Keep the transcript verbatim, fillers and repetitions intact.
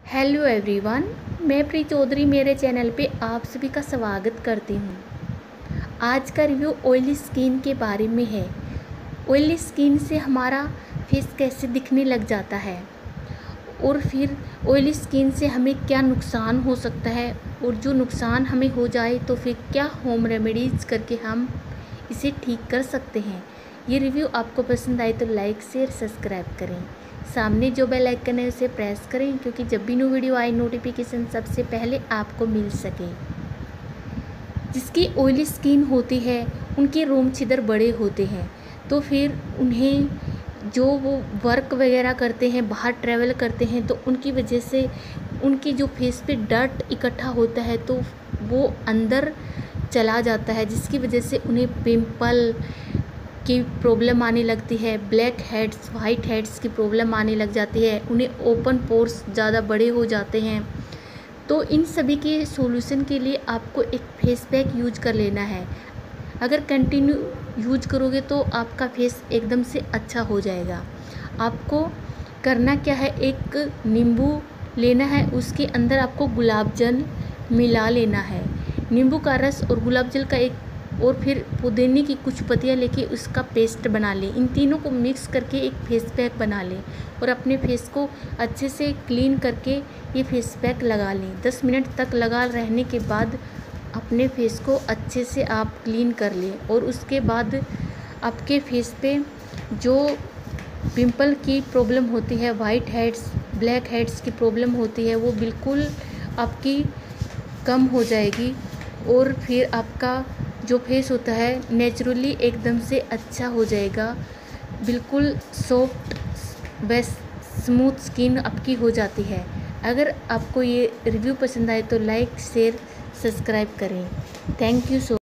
Hello everyone, मैं प्री चौधरी मेरे चैनल पे आप सभी का स्वागत करती हूँ। आज का रिव्यू ऑयली स्किन के बारे में है। ऑयली स्किन से हमारा फेस कैसे दिखने लग जाता है और फिर ऑयली स्किन से हमें क्या नुकसान हो सकता है, और जो नुकसान हमें हो जाए तो फिर क्या होम रेमेडीज़ करके हम इसे ठीक कर सकते हैं। ये रिव्यू आपको पसंद आए तो लाइक शेयर सब्सक्राइब करें। सामने जो बेल आइकन है उसे प्रेस करें, क्योंकि जब भी न्यू वीडियो आए नोटिफिकेशन सबसे पहले आपको मिल सके। जिसकी ऑयली स्किन होती है उनके रोम छिद्र बड़े होते हैं, तो फिर उन्हें जो वो वर्क वगैरह करते हैं, बाहर ट्रैवल करते हैं, तो उनकी वजह से उनकी जो फेस पे डर्ट इकट्ठा होता है तो वो अंदर चला जाता है, जिसकी वजह से उन्हें पिंपल की प्रॉब्लम आने लगती है, ब्लैक हेड्स वाइट हेड्स की प्रॉब्लम आने लग जाती है, उन्हें ओपन पोर्स ज़्यादा बड़े हो जाते हैं। तो इन सभी के सॉल्यूशन के लिए आपको एक फेस पैक यूज कर लेना है। अगर कंटिन्यू यूज करोगे तो आपका फेस एकदम से अच्छा हो जाएगा। आपको करना क्या है, एक नींबू लेना है, उसके अंदर आपको गुलाब जल मिला लेना है। नींबू का रस और गुलाब जल का एक और फिर पुदीने की कुछ पत्तियाँ लेके उसका पेस्ट बना लें। इन तीनों को मिक्स करके एक फेस पैक बना लें और अपने फेस को अच्छे से क्लीन करके ये फेस पैक लगा लें। दस मिनट तक लगा रहने के बाद अपने फेस को अच्छे से आप क्लीन कर लें, और उसके बाद आपके फेस पे जो पिंपल की प्रॉब्लम होती है, वाइट हेड्स ब्लैक हेड्स की प्रॉब्लम होती है, वो बिल्कुल आपकी कम हो जाएगी। और फिर आपका जो फेस होता है नेचुरली एकदम से अच्छा हो जाएगा। बिल्कुल सॉफ्ट व स्मूथ स्किन आपकी हो जाती है। अगर आपको ये रिव्यू पसंद आए तो लाइक शेयर सब्सक्राइब करें। Thank you so